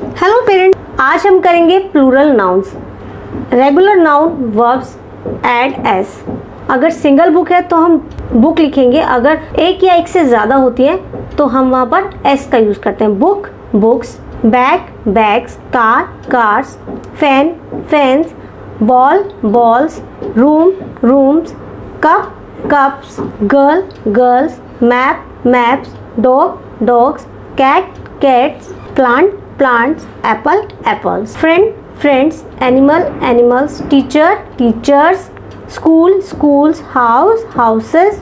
Hello parents, आज हम करेंगे plural nouns. Regular noun verbs add S. अगर सिंगल बुक है तो हम बुक लिखेंगे, अगर एक या एक से ज़्यादा होती है तो हम वहाँ पर एस का यूज़ करते हैं। Book books, bag bags, car cars, fan fans, ball balls, room rooms, cup cups, girl girls, map maps, dog dogs, cat cats, plant plants, apple apples, friend friends, animal animals, teacher teachers, school schools, house houses,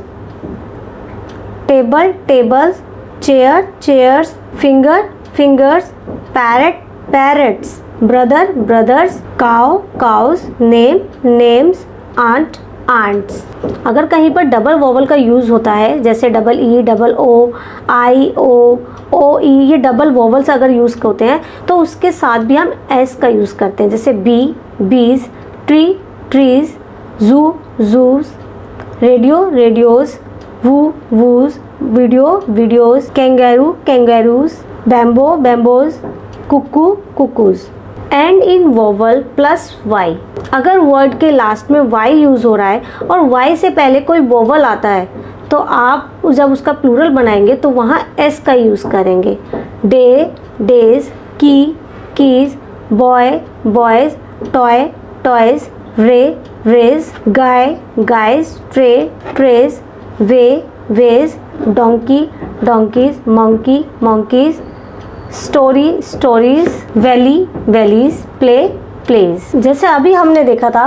table tables, chair chairs, finger fingers, parrot parrots, brother brothers, cow cows, name names, aunt aunts. अगर कहीं पर double vowel का use होता है, जैसे double E, double O, आई ओ, ओ ई, ये double vowels अगर use होते हैं तो उसके साथ भी हम एस का यूज़ करते हैं। जैसे बी बीज, tree trees, zoo zoos, radio radios, woo woos, video videos, kangaroo kangaroos, bamboo bamboos, cuckoo cuckoos. End in vowel plus Y. अगर वर्ड के लास्ट में वाई यूज़ हो रहा है और वाई से पहले कोई वोवल आता है तो आप जब उसका प्लूरल बनाएंगे तो वहाँ एस का यूज़ करेंगे। Day days, key keys, boy boys, toy toys, ray rays, guy guys, tray trays, way ways, donkey donkeys, monkey monkeys, story stories, valley valleys, play plays. जैसे अभी हमने देखा था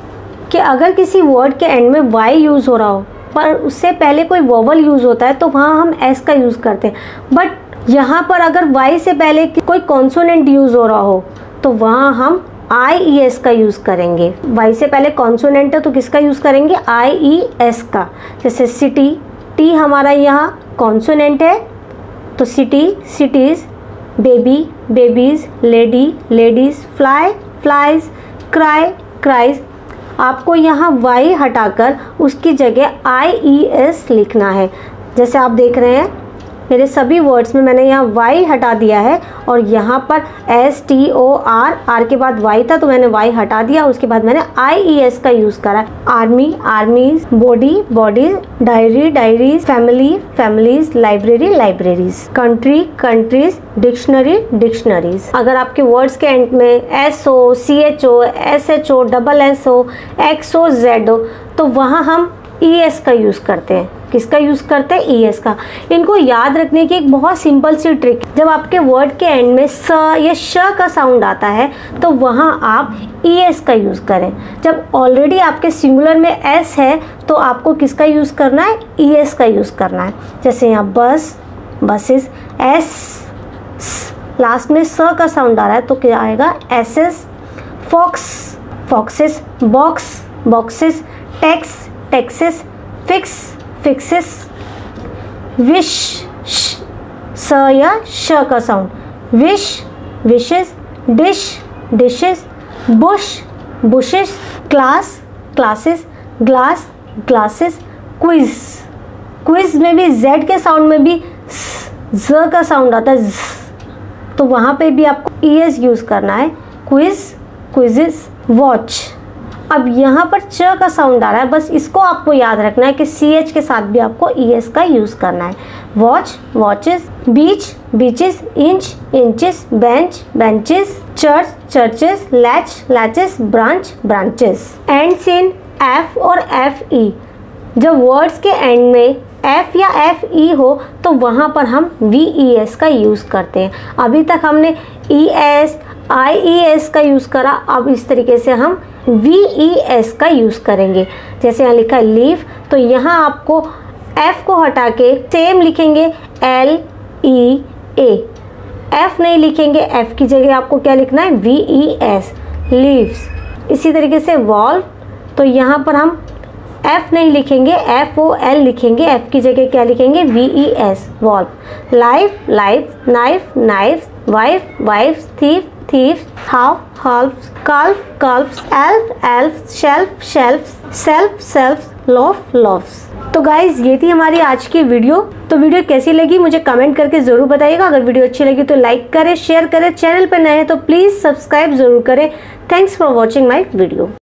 कि अगर किसी वर्ड के एंड में वाई यूज़ हो रहा हो पर उससे पहले कोई वोवल यूज़ होता है तो वहाँ हम एस का यूज़ करते हैं। बट यहाँ पर अगर वाई से पहले कोई कॉन्सोनेंट यूज़ हो रहा हो तो वहाँ हम आई ई एस का यूज़ करेंगे। वाई से पहले कॉन्सोनेंट है तो किसका यूज़ करेंगे? आई ई एस का। जैसे सिटी, टी हमारा यहाँ कॉन्सोनेंट है तो city cities, baby babies, lady ladies, fly flies, cry cries. आपको यहाँ वाई हटाकर उसकी जगह आई ई एस लिखना है। जैसे आप देख रहे हैं मेरे सभी वर्ड्स में मैंने यहाँ वाई हटा दिया है और यहाँ पर S T O R, R के बाद वाई था तो मैंने वाई हटा दिया, उसके बाद मैंने आई ई एस का यूज़ करा। Army armies, body bodies, diary diaries, family families, library libraries, country countries, dictionary dictionaries. अगर आपके वर्ड्स के एंड में S O, C H O, S H O, double S O, X O, Z O तो वहाँ हम ई S का use करते हैं। किसका यूज़ करते हैं? ई एस का। इनको याद रखने की एक बहुत सिंपल सी ट्रिक, जब आपके वर्ड के एंड में स या श का साउंड आता है तो वहाँ आप ई एस का यूज़ करें। जब ऑलरेडी आपके सिंगुलर में एस है तो आपको किसका यूज़ करना है? ई एस का यूज़ करना है। जैसे यहाँ बस बसेस, एस, लास्ट में स का साउंड आ रहा है तो क्या आएगा? S S. Fox foxes, box boxes, tax taxes, fix fixes, wish स या श का sound, wish wishes, dish dishes, bush bushes, class classes, glass glasses, quiz quiz में भी जेड के साउंड में भी ज का साउंड आता है तो वहाँ पे भी आपको ई एस यूज़ करना है। Quiz quizzes, watch. अब यहाँ पर च का साउंड आ रहा है, बस इसको आपको याद रखना है कि सी एच के साथ भी आपको ई एस का यूज़ करना है। Watch watches, beach beaches, inch inches, bench benches, church churches, latch latches, branch branches. Ends in F और एफ ई। जब वर्ड्स के एंड में एफ या एफ ई हो तो वहाँ पर हम वी ई एस का यूज़ करते हैं। अभी तक हमने E S I E S का यूज़ करा, अब इस तरीके से हम वी ई एस का यूज़ करेंगे। जैसे यहाँ लिखा है लीव तो यहाँ आपको एफ को हटा के सेम लिखेंगे एल ई ए। एफ नहीं लिखेंगे, एफ की जगह आपको क्या लिखना है? V E S, leaves. इसी तरीके से वॉल्व तो यहाँ पर हम एफ नहीं लिखेंगे, एफ ओ एल लिखेंगे, एफ की जगह क्या लिखेंगे? V E S, wolves. Life life, knife knife, wife wifes, thief thieves, half halves, calf calves, elf elves, shelf shelves, self selves, laugh laughs. तो गाइज ये थी हमारी आज की वीडियो। तो वीडियो कैसी लगी मुझे कमेंट करके जरूर बताइएगा। अगर वीडियो अच्छी लगी तो लाइक करें, शेयर करें, चैनल पर नए हैं तो प्लीज सब्सक्राइब जरूर करें। Thanks for watching my video.